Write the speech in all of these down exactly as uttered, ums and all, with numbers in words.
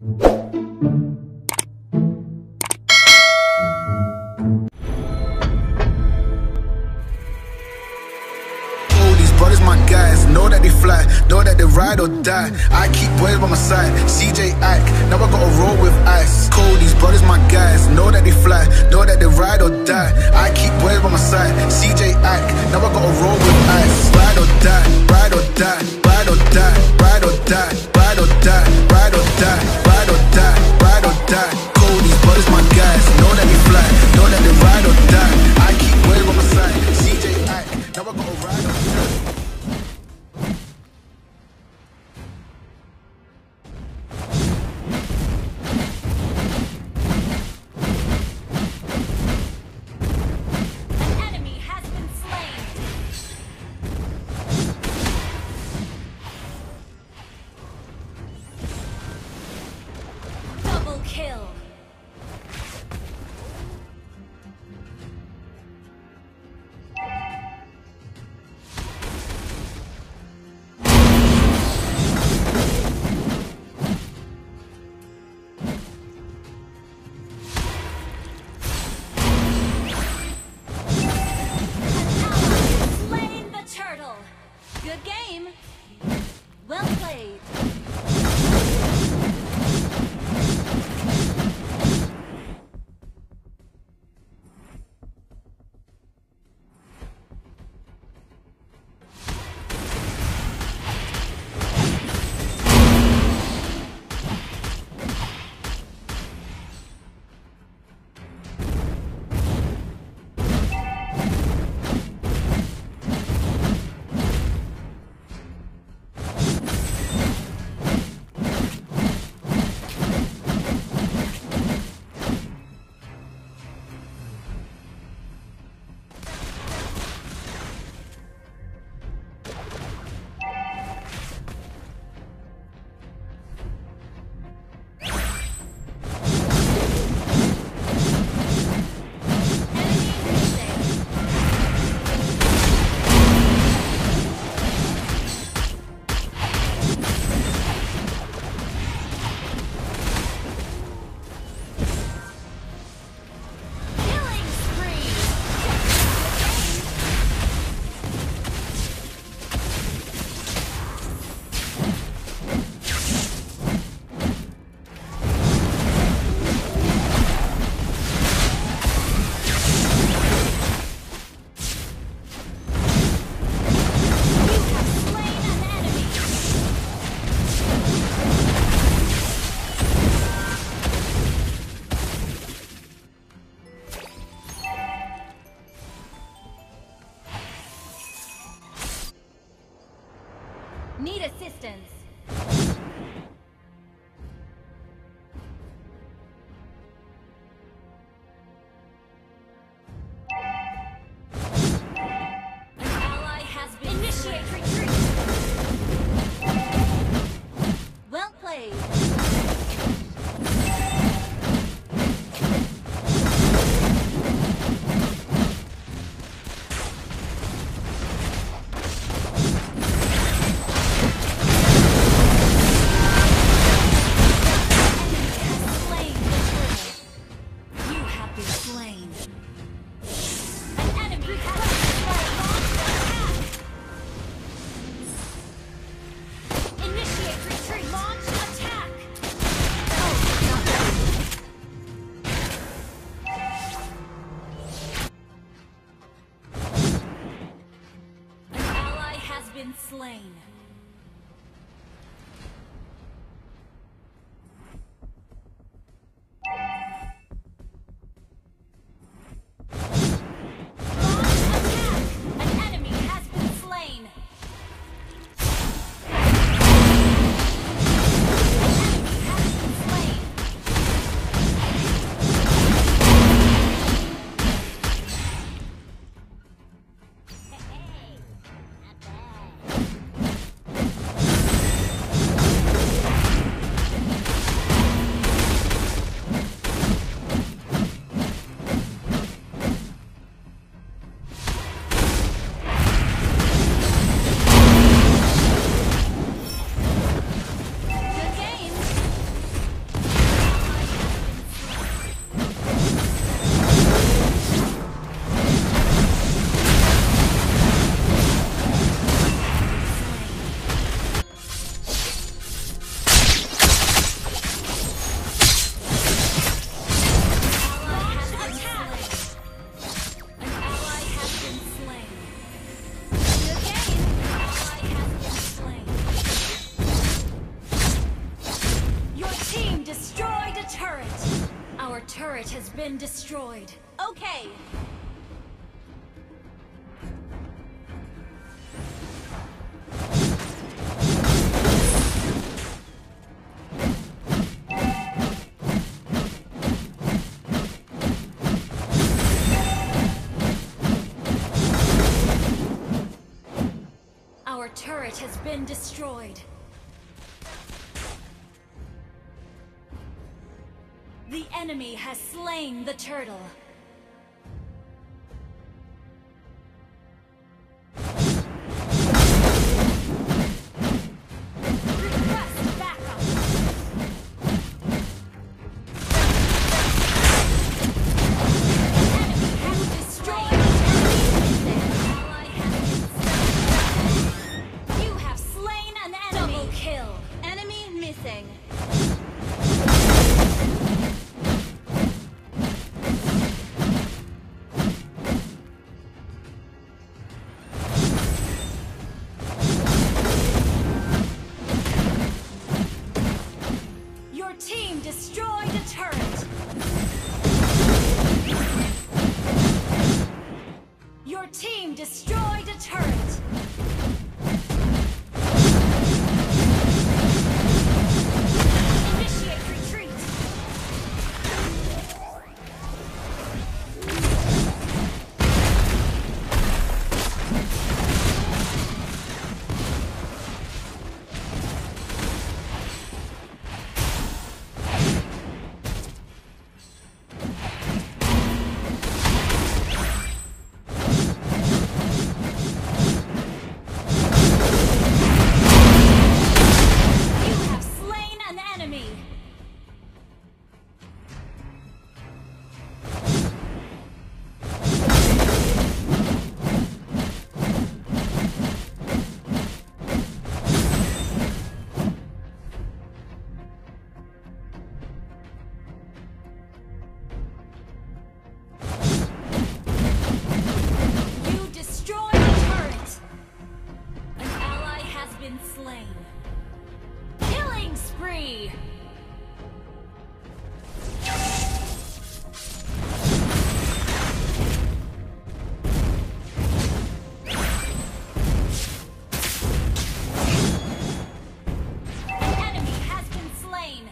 Brothers, my guys, know that they fly, know that they ride or die. I keep boys by my side, C J Ike, now I gotta roll with ice. Cody's brothers, my guys, know that they fly, know that they ride or die. I keep boys by my side, C J Ike, now I gotta roll with ice. Ride or die, ride or die, ride or die, ride or die, ride or die, ride or die, ride or die, ride or die. Cody's brothers, my guys, know that they fly, know that they ride or die. I keep boys by my side, C J Ike, now I gotta ride or die. Kill. Slain the turtle. Good game. Well played. Need assistance. An ally has been initiate retreat. Well played. Been slain. destroyed a turret. Our turret has been destroyed. Okay. Our turret has been destroyed. The enemy has slain the turtle. Request backup. Enemy has destroyed an ally has been slain. You have slain an enemy. Double kill. Enemy missing. Destroyed a turret. Your team destroyed a turret. Initiate retreat. Slain. Killing spree. An enemy has been slain.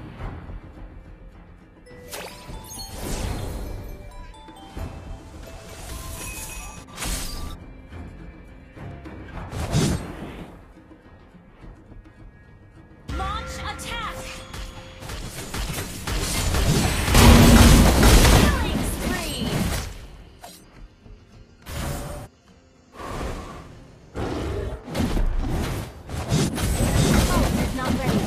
Attack! Killing spree! Ult is not ready.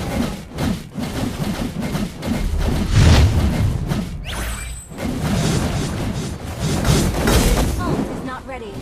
Ult is not ready.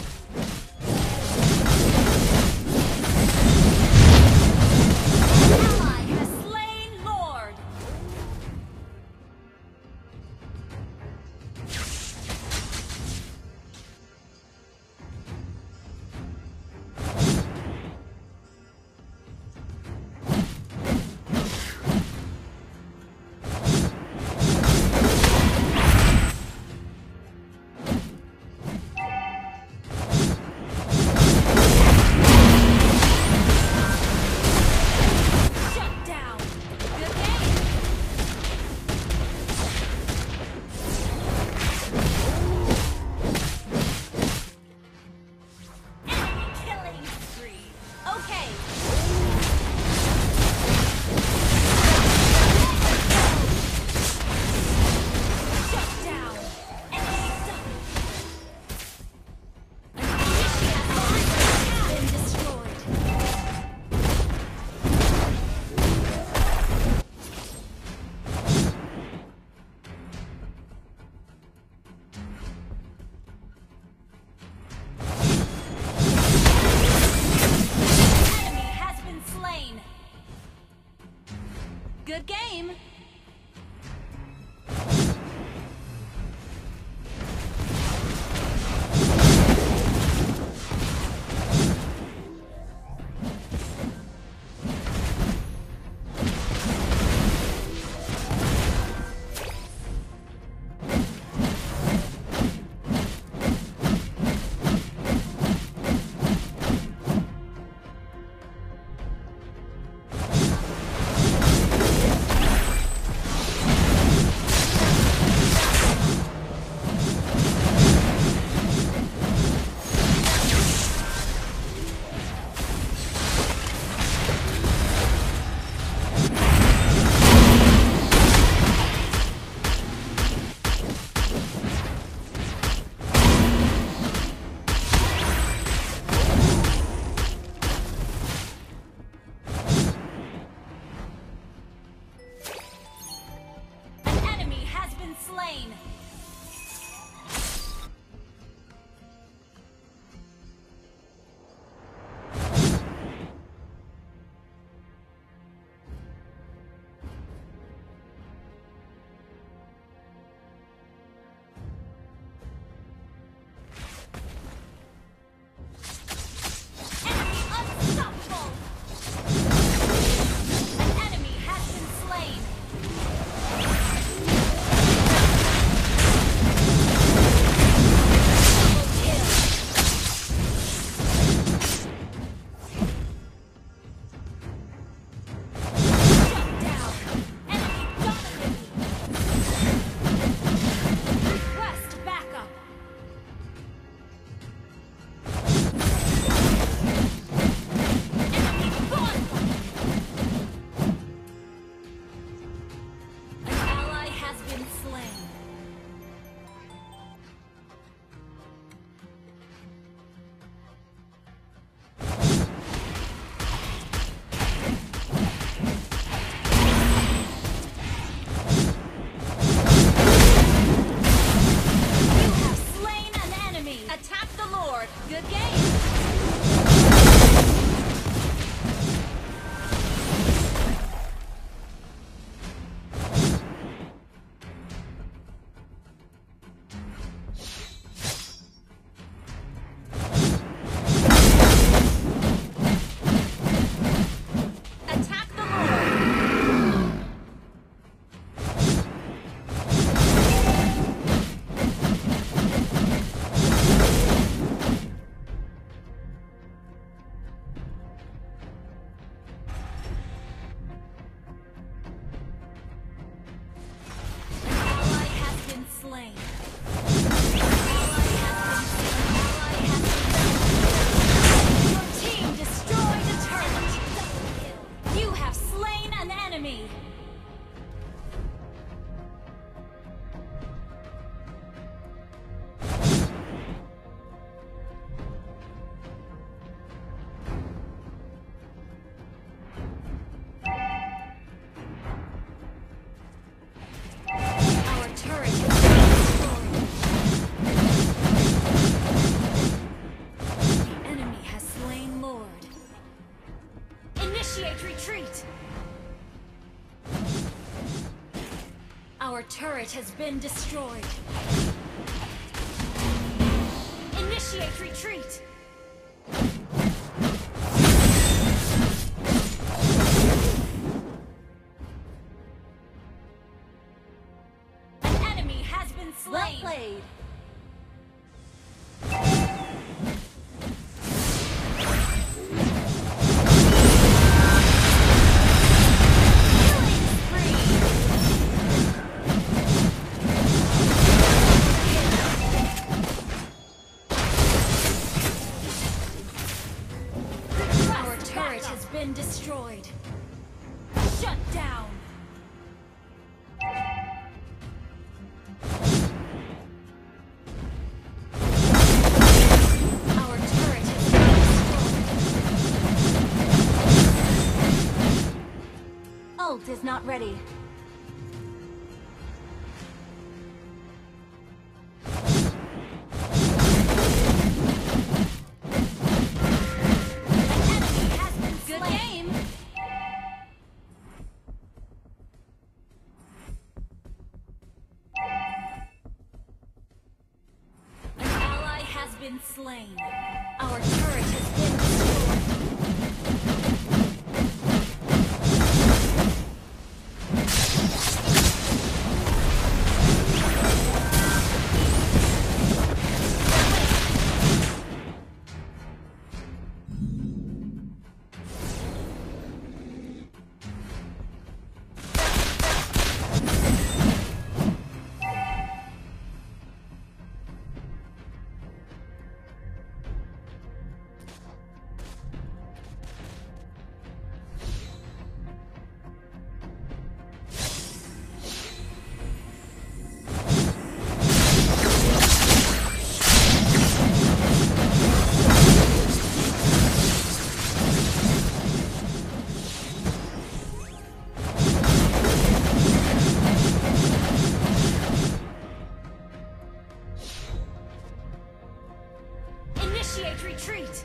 Good game. Our turret has been destroyed. Initiate retreat. An enemy has been slain. Well played. Been destroyed. Shut down. Our turret has been destroyed. Ult is not ready. Been slain. Our turret has been Initiate retreat!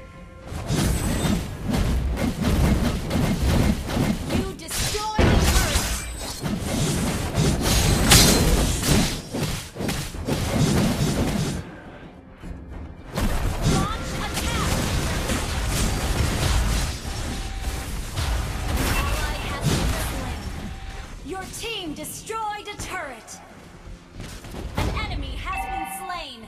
You destroy the turret! Launch attack! Ally has been slain. Your team destroyed a turret! An enemy has been slain!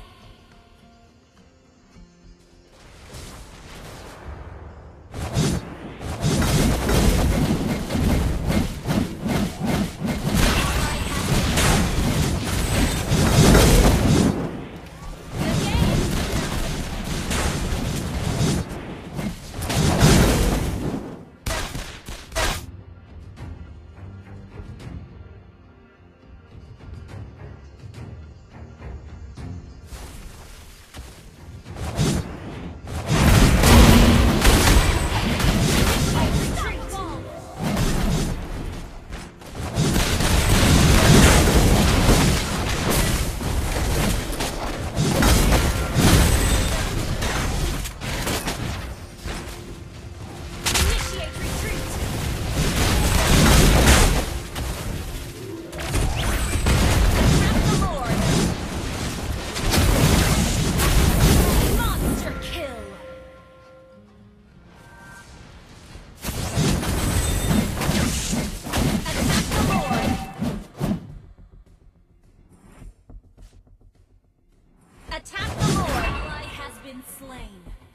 Attack the Lord! Ally has been slain.